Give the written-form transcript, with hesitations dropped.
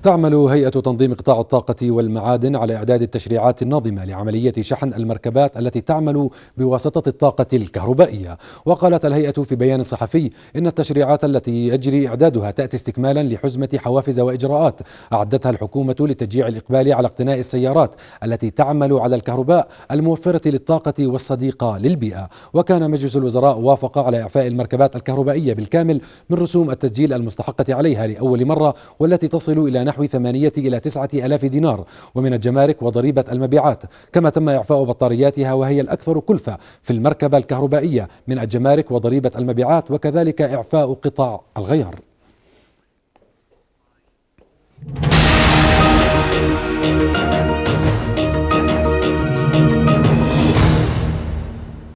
تعمل هيئة تنظيم قطاع الطاقة والمعادن على إعداد التشريعات الناظمة لعملية شحن المركبات التي تعمل بواسطة الطاقة الكهربائية. وقالت الهيئة في بيان صحفي إن التشريعات التي يجري إعدادها تأتي استكمالا لحزمة حوافز وإجراءات أعدتها الحكومة لتشجيع الإقبال على اقتناء السيارات التي تعمل على الكهرباء الموفرة للطاقة والصديقة للبيئة. وكان مجلس الوزراء وافق على إعفاء المركبات الكهربائية بالكامل من رسوم التسجيل المستحقة عليها لأول مرة، والتي تصل إلى نحو 8 إلى 9 آلاف دينار، ومن الجمارك وضريبة المبيعات. كما تم إعفاء بطارياتها وهي الأكثر كلفة في المركبة الكهربائية من الجمارك وضريبة المبيعات، وكذلك إعفاء قطع الغيار.